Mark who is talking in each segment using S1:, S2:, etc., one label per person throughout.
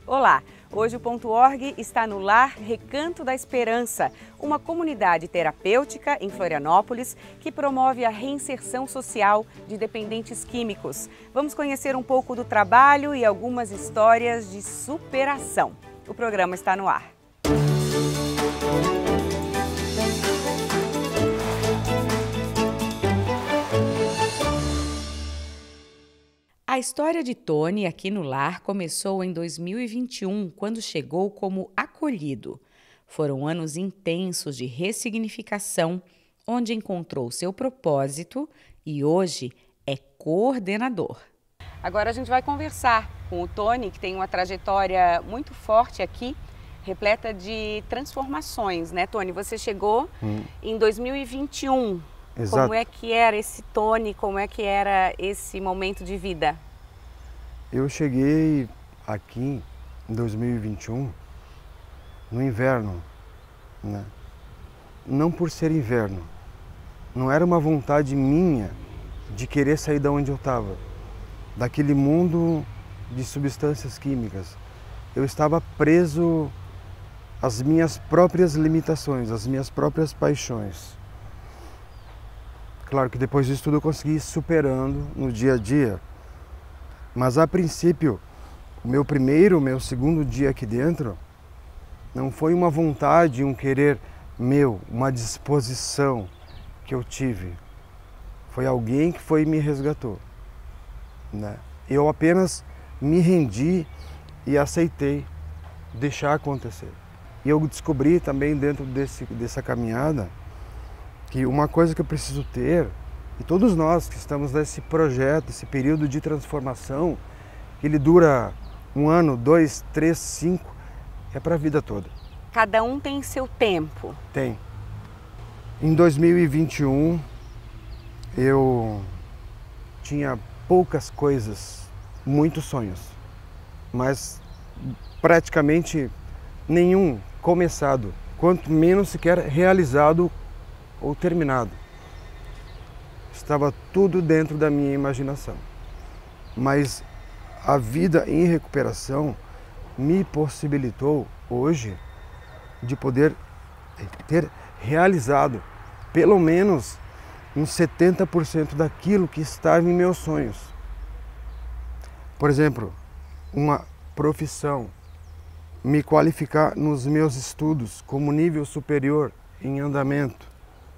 S1: Olá, hoje o Ponto Org está no Lar Recanto da Esperança, uma comunidade terapêutica em Florianópolis que promove a reinserção social de dependentes químicos. Vamos conhecer um pouco do trabalho e algumas histórias de superação. O programa está no ar. A história de Tony aqui no lar começou em 2021, quando chegou como acolhido. Foram anos intensos de ressignificação, onde encontrou seu propósito e hoje é coordenador. Agora a gente vai conversar com o Tony, que tem uma trajetória muito forte aqui, repleta de transformações, né, Tony? Você chegou em 2021.
S2: Exato.
S1: Como é que era esse Tony, como é que era esse momento de vida?
S2: Eu cheguei aqui em 2021 no inverno, né? Não por ser inverno, não era uma vontade minha de querer sair da onde eu estava, daquele mundo de substâncias químicas. Eu estava preso às minhas próprias limitações, às minhas próprias paixões. Claro que depois disso tudo eu consegui ir superando no dia a dia, mas a princípio, o meu segundo dia aqui dentro, não foi uma vontade, um querer meu, uma disposição que eu tive. Foi alguém que foi e me resgatou, né? Eu apenas me rendi e aceitei deixar acontecer. E eu descobri também dentro dessa caminhada que uma coisa que eu preciso ter, e todos nós que estamos nesse projeto, esse período de transformação, que ele dura 1 ano, 2, 3, 5, é para a vida toda.
S1: Cada um tem seu tempo.
S2: Tem. Em 2021, eu tinha poucas coisas, muitos sonhos, mas praticamente nenhum começado, quanto menos sequer realizado ou terminado. Estava tudo dentro da minha imaginação. Mas a vida em recuperação me possibilitou hoje de poder ter realizado pelo menos uns 70% daquilo que estava em meus sonhos. Por exemplo, uma profissão, me qualificar nos meus estudos como nível superior em andamento.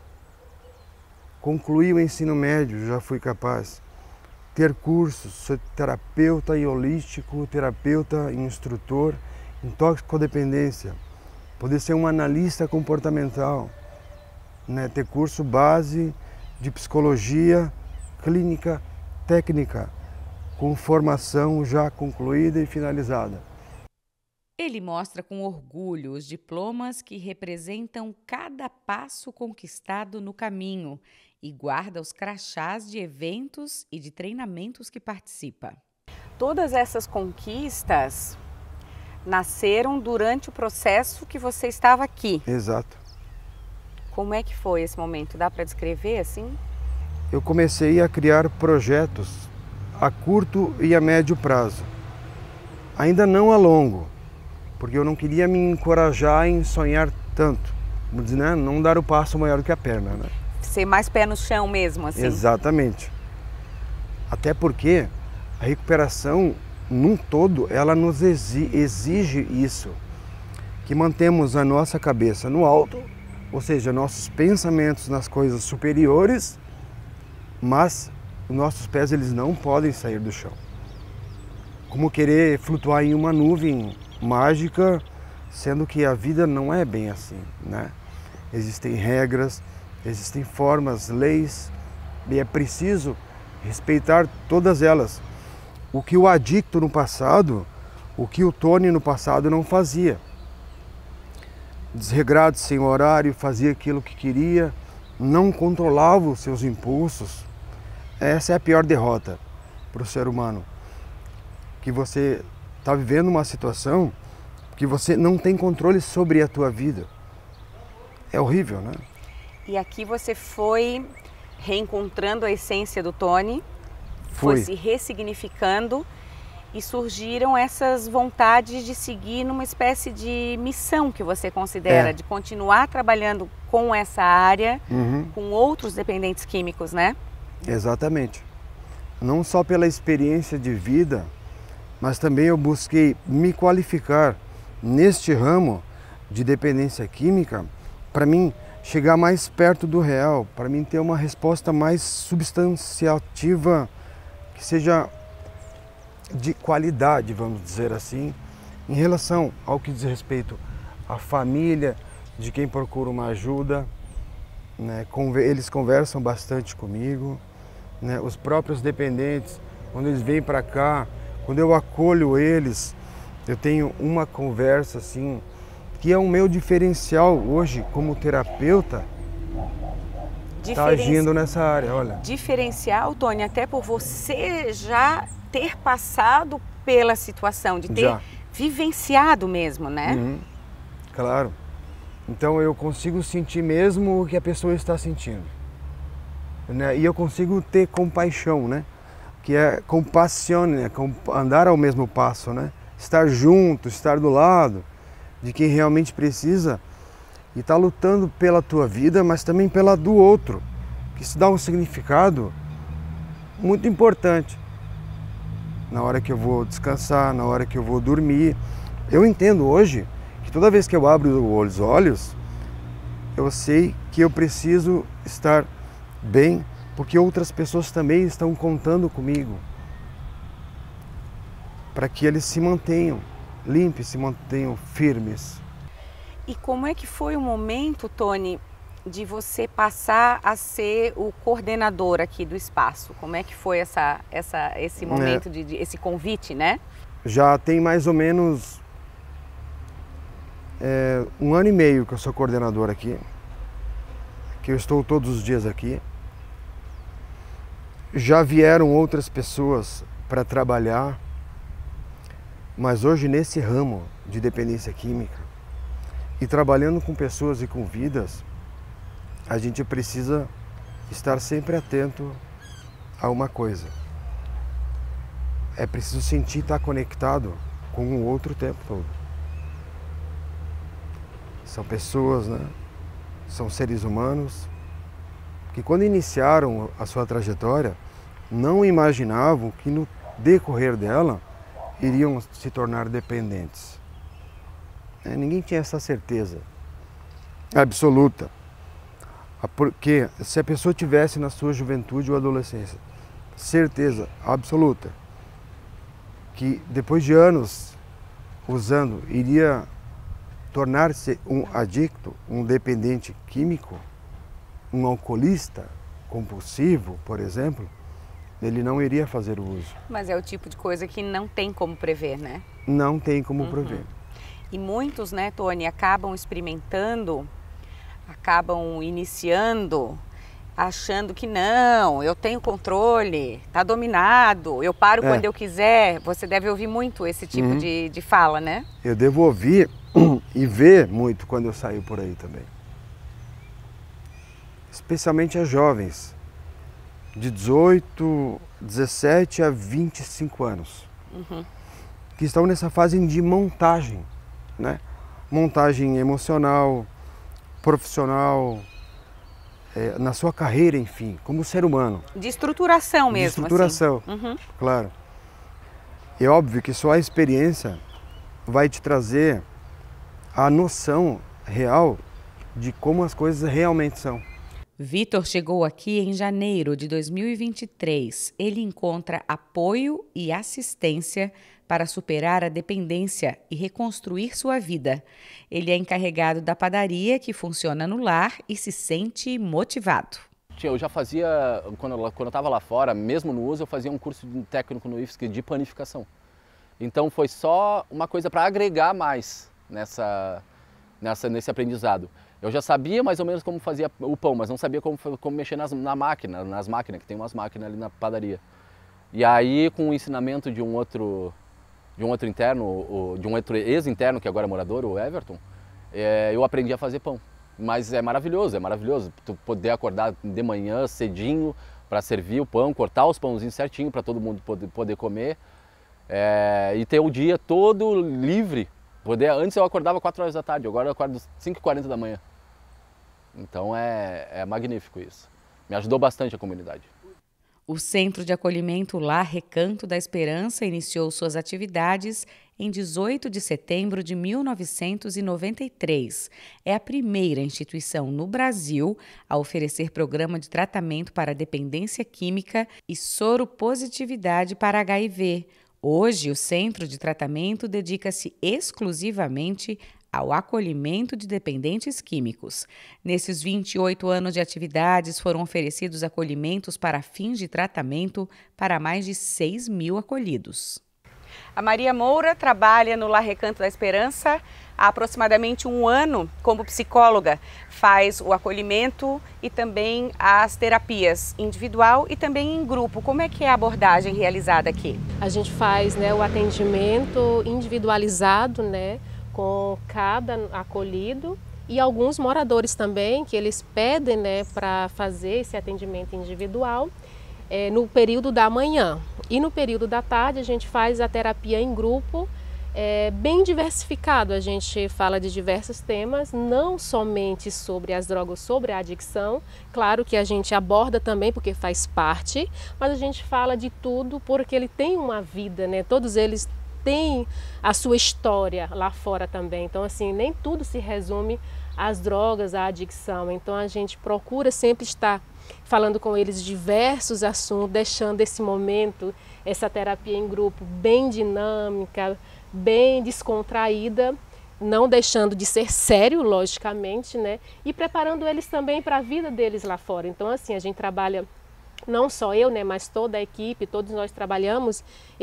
S2: Concluir o ensino médio, já fui capaz. Ter cursos, ser terapeuta e holístico, terapeuta e instrutor em toxicodependência. Poder ser um analista comportamental, né? Ter curso base de psicologia clínica técnica, com formação já concluída e finalizada.
S1: Ele mostra com orgulho os diplomas que representam cada passo conquistado no caminho e guarda os crachás de eventos e de treinamentos que participa. Todas essas conquistas nasceram durante o processo que você estava aqui.
S2: Exato.
S1: Como é que foi esse momento? Dá para descrever assim?
S2: Eu comecei a criar projetos a curto e a médio prazo. Ainda não a longo, porque eu não queria me encorajar em sonhar tanto. Vamos dizer, né? Não dar o passo maior que a perna, né?
S1: Ser mais pé no chão mesmo, assim?
S2: Exatamente. Até porque a recuperação, num todo, ela nos exige isso. Que mantemos a nossa cabeça no alto, ou seja, nossos pensamentos nas coisas superiores, mas os nossos pés eles não podem sair do chão. Como querer flutuar em uma nuvem mágica, sendo que a vida não é bem assim, né? Existem regras, existem formas, leis, e é preciso respeitar todas elas. O que o adicto no passado, o que o Tony no passado não fazia. Desregrado, sem horário, fazia aquilo que queria, não controlava os seus impulsos. Essa é a pior derrota para o ser humano. Que você está vivendo uma situação que você não tem controle sobre a tua vida. É horrível, né?
S1: E aqui você foi reencontrando a essência do Tony, foi se ressignificando E surgiram essas vontades de seguir numa espécie de missão que você considera, de continuar trabalhando com essa área, com outros dependentes químicos, né?
S2: Exatamente. Não só pela experiência de vida, mas também eu busquei me qualificar neste ramo de dependência química para mim chegar mais perto do real, para mim ter uma resposta mais substanciativa, que seja de qualidade, vamos dizer assim, em relação ao que diz respeito à família de quem procura uma ajuda, né? Eles conversam bastante comigo, né? Os próprios dependentes, quando eles vêm para cá, quando eu acolho eles, eu tenho uma conversa assim, que é o meu diferencial hoje como terapeuta, está agindo nessa área, olha.
S1: Diferencial, Tony, até por você já ter passado pela situação, de ter vivenciado mesmo, né?
S2: Claro. Então eu consigo sentir mesmo o que a pessoa está sentindo, né? E eu consigo ter compaixão, né? Que é compassione, né? Andar ao mesmo passo, né? Estar junto, estar do lado de quem realmente precisa e estar lutando pela tua vida, mas também pela do outro, que isso dá um significado muito importante. Na hora que eu vou descansar, na hora que eu vou dormir. Eu entendo hoje que toda vez que eu abro os olhos, eu sei que eu preciso estar bem, porque outras pessoas também estão contando comigo para que eles se mantenham limpos, se mantenham firmes.
S1: E como é que foi o momento, Tony, de você passar a ser o coordenador aqui do espaço? Como é que foi esse momento, esse convite, né?
S2: Já tem mais ou menos 1 ano e meio que eu sou coordenador aqui, que eu estou todos os dias aqui. Já vieram outras pessoas para trabalhar, mas hoje nesse ramo de dependência química e trabalhando com pessoas e com vidas, a gente precisa estar sempre atento a uma coisa. É preciso sentir estar conectado com o outro o tempo todo. São pessoas, né? São seres humanos que quando iniciaram a sua trajetória não imaginavam que no decorrer dela iriam se tornar dependentes. Ninguém tinha essa certeza absoluta. Porque se a pessoa tivesse na sua juventude ou adolescência certeza absoluta que depois de anos usando iria tornar-se um adicto, um dependente químico, um alcoolista compulsivo, por exemplo, ele não iria fazer o uso.
S1: Mas é o tipo de coisa que não tem como prever, né?
S2: Não tem como prever.
S1: E muitos, né, Tony, acabam experimentando, acabam iniciando, achando que não, eu tenho controle, tá dominado, eu paro quando eu quiser. Você deve ouvir muito esse tipo de fala, né?
S2: Eu devo ouvir e ver muito quando eu saio por aí também. Especialmente as jovens, de 18, 17 a 25 anos, que estão nessa fase de montagem, né? Montagem emocional, profissional, na sua carreira, enfim, como ser humano.
S1: De estruturação mesmo.
S2: De estruturação,
S1: assim.
S2: Claro. É óbvio que só a experiência vai te trazer a noção real de como as coisas realmente são.
S1: Vitor chegou aqui em janeiro de 2023. Ele encontra apoio e assistência para superar a dependência e reconstruir sua vida. Ele é encarregado da padaria que funciona no lar e se sente motivado.
S3: Eu já fazia, quando eu estava lá fora, mesmo no uso, eu fazia um curso técnico no IFSC de panificação. Então foi só uma coisa para agregar mais nesse aprendizado. Eu já sabia mais ou menos como fazia o pão, mas não sabia como mexer nas máquinas, que tem umas máquinas ali na padaria. E aí, com o ensinamento de um outro interno, de um outro ex-interno, que agora é morador, o Everton, eu aprendi a fazer pão. Mas é maravilhoso, tu poder acordar de manhã cedinho para servir o pão, cortar os pãozinhos certinho para todo mundo poder comer. E ter o dia todo livre. Antes eu acordava 4 horas da tarde, agora eu acordo 5h40 da manhã. Então é magnífico isso. Me ajudou bastante a comunidade.
S1: O Centro de Acolhimento Lar Recanto da Esperança iniciou suas atividades em 18 de setembro de 1993. É a primeira instituição no Brasil a oferecer programa de tratamento para dependência química e soropositividade para HIV. Hoje, o Centro de Tratamento dedica-se exclusivamente ao acolhimento de dependentes químicos. Nesses 28 anos de atividades, foram oferecidos acolhimentos para fins de tratamento para mais de 6.000 acolhidos. A Maria Moura trabalha no Lar Recanto da Esperança há aproximadamente 1 ano como psicóloga. Faz o acolhimento e também as terapias individual e também em grupo. Como é que é a abordagem realizada aqui?
S4: A gente faz, o atendimento individualizado, com cada acolhido e alguns moradores também que eles pedem, para fazer esse atendimento individual no período da manhã. E no período da tarde a gente faz a terapia em grupo, bem diversificado. A gente fala de diversos temas, não somente sobre as drogas, sobre a adicção. Claro que a gente aborda também porque faz parte, mas a gente fala de tudo porque ele tem uma vida, Todos eles têm a sua história lá fora também. Então, assim, nem tudo se resume às drogas, à adicção. Então, a gente procura sempre estar falando com eles diversos assuntos, deixando esse momento, essa terapia em grupo bem dinâmica, bem descontraída, não deixando de ser sério, logicamente, e preparando eles também para a vida deles lá fora. Então, assim, a gente trabalha, não só eu, mas toda a equipe, todos nós trabalhamos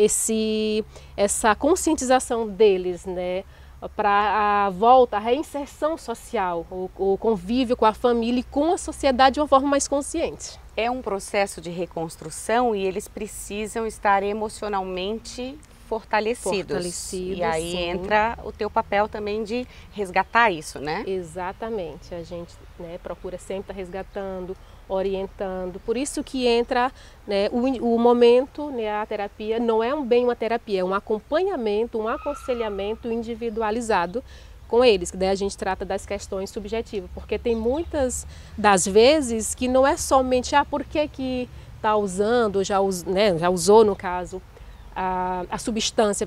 S4: essa conscientização deles, para a volta, a reinserção social, o convívio com a família e com a sociedade de uma forma mais consciente.
S1: É um processo de reconstrução e eles precisam estar emocionalmente fortalecidos. E aí entra o teu papel também de resgatar isso, né?
S4: Exatamente. A gente procura sempre estar resgatando, orientando. Por isso que entra o momento, a terapia não é bem uma terapia, é um acompanhamento, um aconselhamento individualizado com eles, que daí a gente trata das questões subjetivas, porque tem muitas das vezes que não é somente por que está usando, já usou no caso, a substância,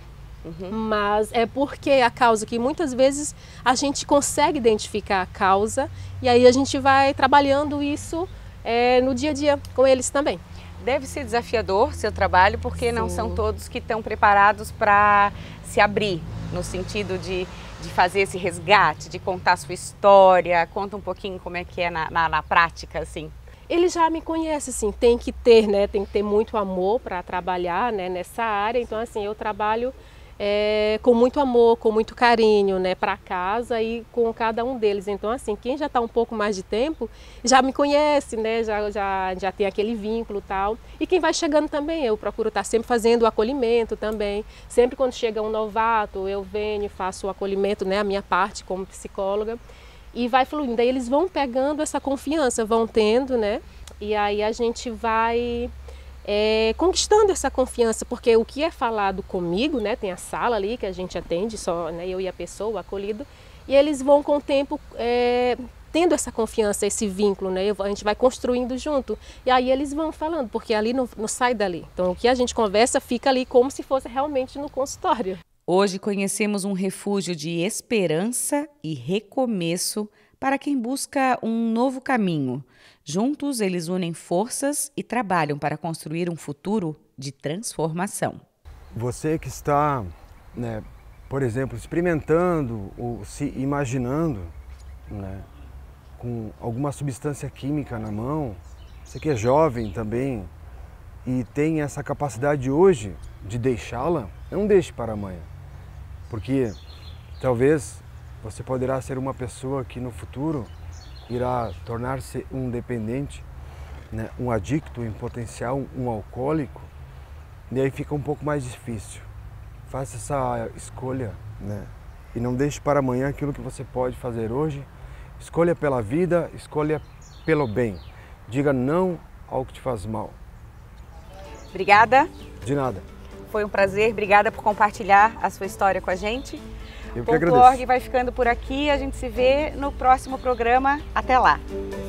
S4: mas é porque a causa que muitas vezes a gente consegue identificar a causa e aí a gente vai trabalhando isso no dia a dia com eles também.
S1: Deve ser desafiador seu trabalho, porque Sim. Não são todos que estão preparados para se abrir, no sentido de fazer esse resgate, de contar a sua história. Conta um pouquinho como é que é na prática, assim.
S4: Ele já me conhece, assim, tem que ter muito amor para trabalhar nessa área. Então, assim, eu trabalho com muito amor, com muito carinho, para casa e com cada um deles. Então, assim, quem já está um pouco mais de tempo já me conhece, já tem aquele vínculo e tal. E quem vai chegando também, eu procuro estar sempre fazendo o acolhimento também. Sempre quando chega um novato, eu venho e faço o acolhimento, a minha parte como psicóloga. E vai fluindo, daí eles vão pegando essa confiança, vão tendo, E aí a gente vai conquistando essa confiança, porque o que é falado comigo, tem a sala ali que a gente atende, só eu e a pessoa, o acolhido, e eles vão com o tempo tendo essa confiança, esse vínculo, a gente vai construindo junto, e aí eles vão falando, porque ali não sai dali. Então o que a gente conversa fica ali como se fosse realmente no consultório.
S1: Hoje conhecemos um refúgio de esperança e recomeço para quem busca um novo caminho. Juntos, eles unem forças e trabalham para construir um futuro de transformação.
S2: Você que está, por exemplo, experimentando ou se imaginando com alguma substância química na mão, você que é jovem também e tem essa capacidade hoje de deixá-la, não deixe para amanhã. Porque talvez você poderá ser uma pessoa que no futuro irá tornar-se um dependente, um adicto em potencial, um alcoólico, e aí fica um pouco mais difícil. Faça essa escolha, e não deixe para amanhã aquilo que você pode fazer hoje. Escolha pela vida, escolha pelo bem. Diga não ao que te faz mal.
S1: Obrigada.
S2: De nada.
S1: Foi um prazer, obrigada por compartilhar a sua história com a gente.
S2: Eu que agradeço.
S1: .org vai ficando por aqui, a gente se vê no próximo programa. Até lá!